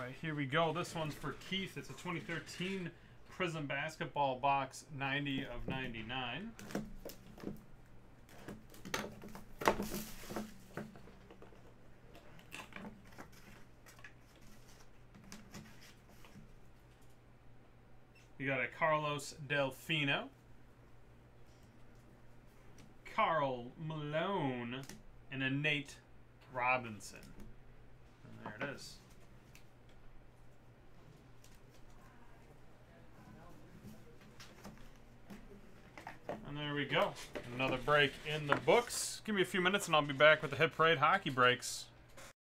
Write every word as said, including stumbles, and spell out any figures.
right, here we go. This one's for Keith. It's a twenty thirteen Prizm Basketball Box ninety of ninety-nine. We got a Carlos Delfino, Karl Malone, and a Nate Robinson. And there it is. And there we go. Another break in the books. Give me a few minutes and I'll be back with the Hit Parade hockey breaks.